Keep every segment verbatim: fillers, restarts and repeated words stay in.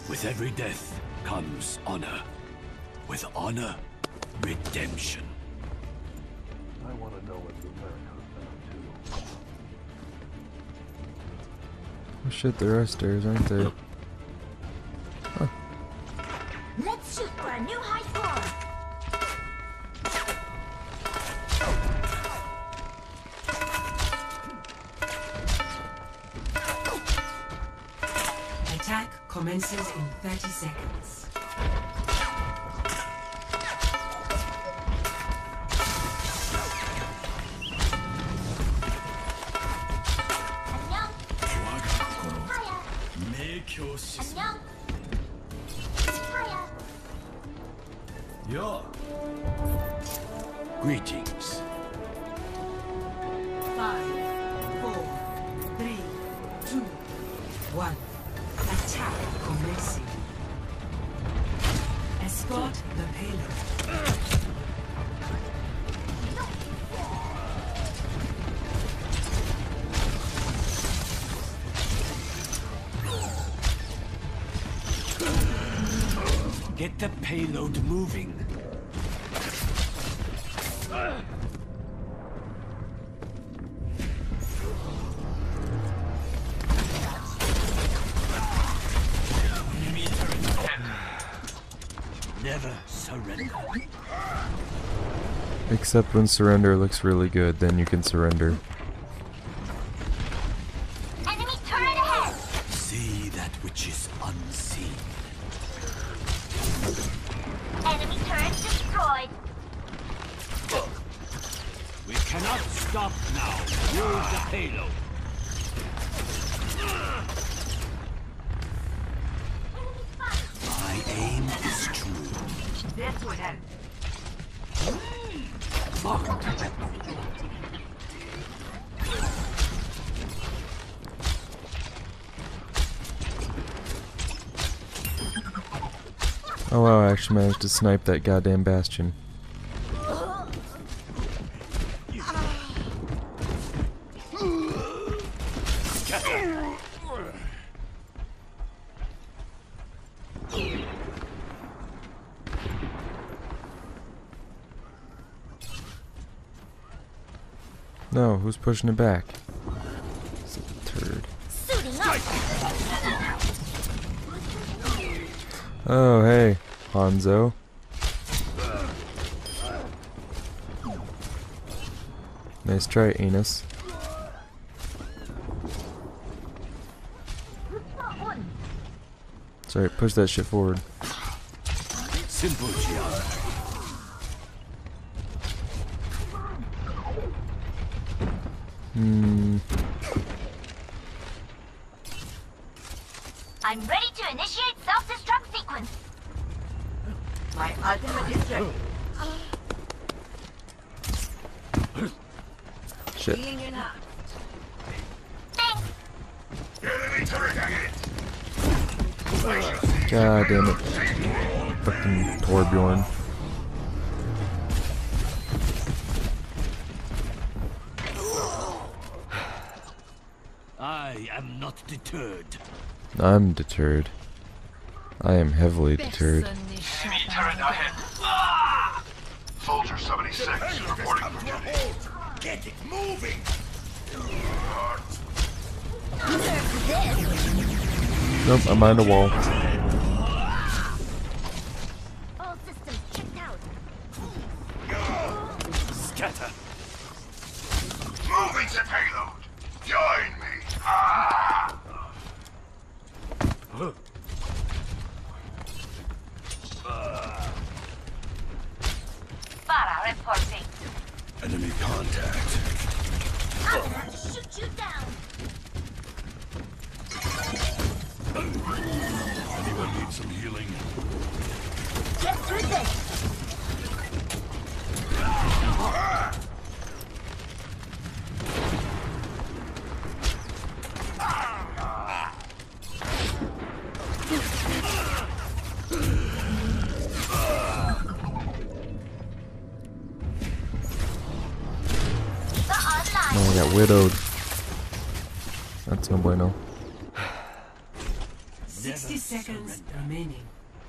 With every death comes honor. With honor, redemption. I want to know what the America's been up to. Oh shit, there are stairs, aren't there? Huh. Let's shoot for a new high score. Attack commences in thirty seconds. 안녕. Yo. Greetings. Five, four, three, two, one. Attack commencing. Escort the payload. Get the payload moving. Never surrender. Except when surrender looks really good, then you can surrender. Enemy turret ahead. See that which is unseen. Enemy turret destroyed. We cannot stop now. Use the payload. My aim is true. This would help. Fuck. Oh wow, I actually managed to snipe that goddamn bastion. No, who's pushing it back? It's a turd. Suiting up. Oh, hey, Hanzo. Nice try, Enos. Sorry, push that shit forward. Simple geometry. Hmm. I'm ready to initiate self-destruct sequence. My ultimate is ready. Shit. Healing it up. God damn it. Fucking Torbjorn. I am not deterred. I'm deterred. I am heavily deterred. Enemy turret ahead. Ah! Soldier seventy-six reporting for duty. Get it moving! Nope, I'm behind a wall. All systems checked out. Scatter! Moving to payload. Join me. Ah! Farah reporting. Enemy contact. I'm gonna shoot you down. Anyone need some healing? Get through this. Oh, I got widowed. That's no bueno. Sixty seconds remaining.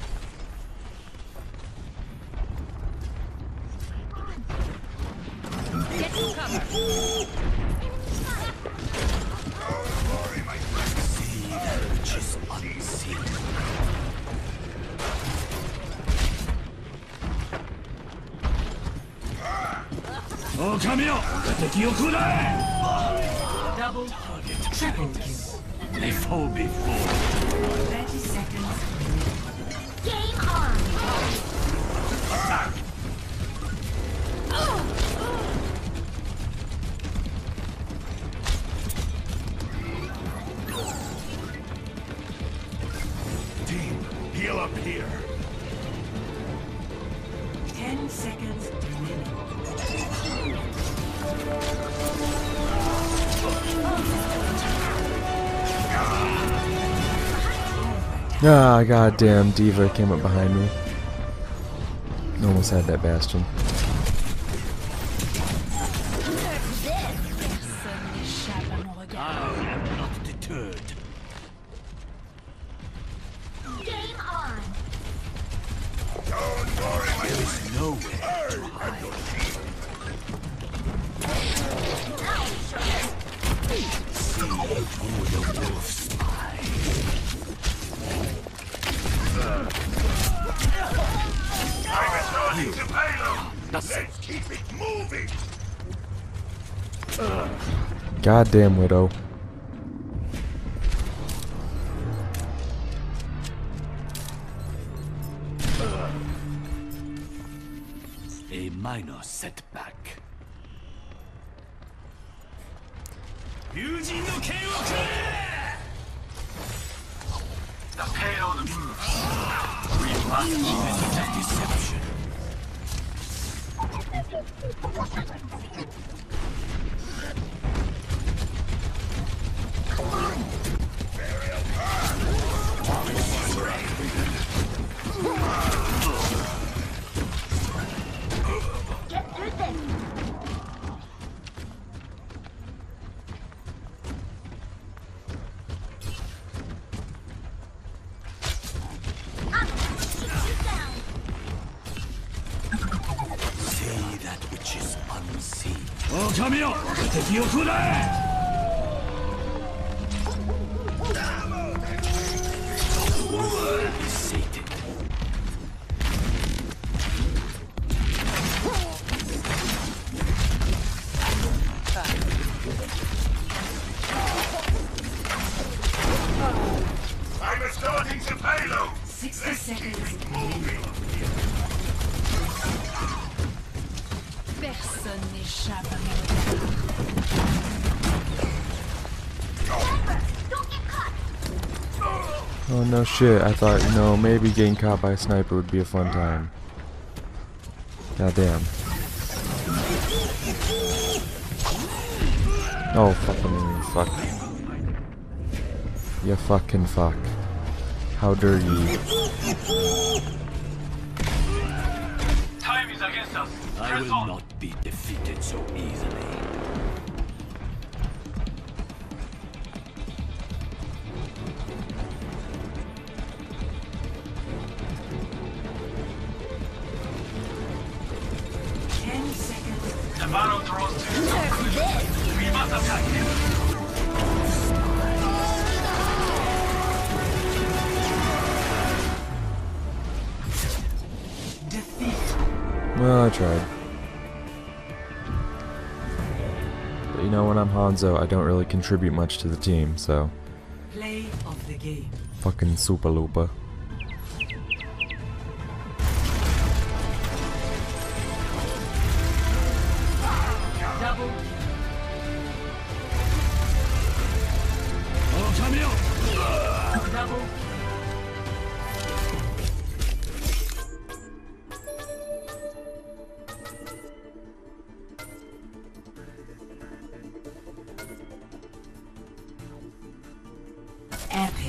Get to cover. See that which is unseen. Oh, come here! Double, triple kill. They fall before. Thirty seconds. Game on. Team, heal up here. Ten seconds remaining. Ah, goddamn Diva came up behind me. Almost had that Bastion. I am not deterred. Game on. Don't worry, my There is nowhere to hide. See through the wolf's eye. I'm returning to payload. That's it. Let's keep it moving. Goddamn Widow. A minor setback. The payload moves. We must end that deception. Get through this. See that which is unseen. Oh, come here!敵を食らえ! The wolf is sated. I'm returning to payload. Sixty seconds. Moving. Personne n'échappe à mon regard. Don't get caught. Oh no shit, I thought, you know, maybe getting caught by a sniper would be a fun time. Goddamn. Oh fucking fuck. You fucking fuck. How dare you? Time is against us. I will not be defeated so easily. Ten seconds. The battle draws to We must attack him. Well, I tried. But you know, when I'm Hanzo, I don't really contribute much to the team, so... Play of the game. Fucking Super Loopa. Double. Oh, come here! Double. Epic.